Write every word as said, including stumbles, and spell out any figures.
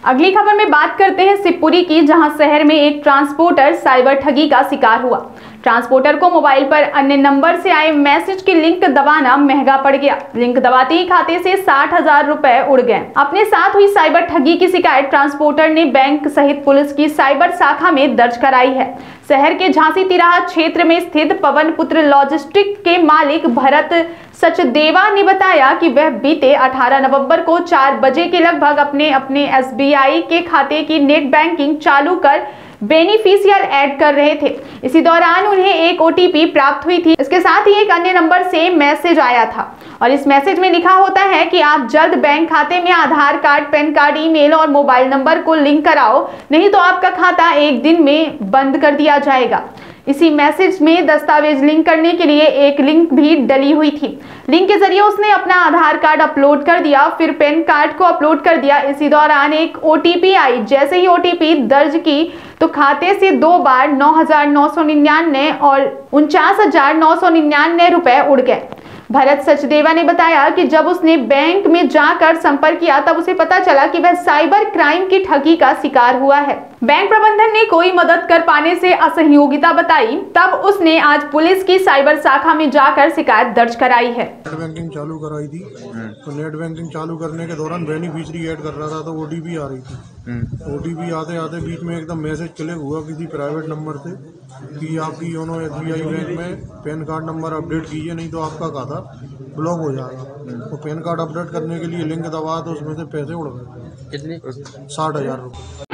अगली खबर में बात करते हैं शिवपुरी की, जहां शहर में एक ट्रांसपोर्टर साइबर ठगी का शिकार हुआ। ट्रांसपोर्टर को मोबाइल पर अन्य नंबर से आए मैसेज की लिंक दबाना महंगा पड़ गया। लिंक दबाते ही खाते से साठ हजार रुपए उड़ गए। अपने साथ हुई साइबर ठगी की शिकायत ट्रांसपोर्टर ने बैंक सहित पुलिस की साइबर शाखा में दर्ज कराई है। शहर के झांसी तिराहा क्षेत्र में स्थित पवन पुत्र लॉजिस्टिक के मालिक भरत सचदेवा ने बताया कि वह बीते अठारह नवंबर को चार बजे के लगभग अपने अपने एस बी आई के खाते की नेट बैंकिंग चालू कर बेनिफिशियल ऐड कर रहे थे। इसी दौरान उन्हें एक ओ टी पी प्राप्त हुई थी। इसके साथ ही एक अन्य नंबर से मैसेज आया था और इस मैसेज में लिखा होता है कि आप जल्द बैंक खाते में Aadhaar card, PAN card, email और मोबाइल नंबर को लिंक कराओ, नहीं तो आपका खाता एक दिन में बंद कर दिया जाएगा। इसी मैसेज में दस्तावेज लिंक करने के लिए एक लिंक भी डली हुई थी। लिंक के जरिए उसने अपना आधार कार्ड अपलोड कर दिया, फिर पैन कार्ड को अपलोड कर दिया। इसी दौरान एक ओ टी पी आई। जैसे ही ओ टी पी दर्ज की तो खाते से दो बार नौ हजार नौ सौ निन्यानवे और उनचास हजार नौ सौ निन्यानवे रुपए उड़ गए। भरत सचदेवा ने बताया कि जब उसने बैंक में जाकर संपर्क किया तब उसे पता चला कि वह साइबर क्राइम की ठगी का शिकार हुआ है। बैंक प्रबंधन ने कोई मदद कर पाने से असहयोगिता बताई, तब उसने आज पुलिस की साइबर शाखा में जाकर शिकायत दर्ज कराई है। नेट बैंकिंग चालू कराई थी, तो नेट बैंकिंग चालू करने के दौरान बेनिफिशियरी ऐड कर रहा था, तो ओ टी पी आ रही थी। ओ टी पी आते आते बीच में एकदम मैसेज क्लिक हुआ किसी प्राइवेट नंबर से कि आपकी YONO S B I bank में पैन कार्ड नंबर अपडेट कीजिए, नहीं तो आपका खाता ब्लॉक हो जाएगा। तो पैन कार्ड अपडेट करने के लिए लिंक दबाया तो उसमें से पैसे उड़ गए। कितने? साठ हजार रुपये।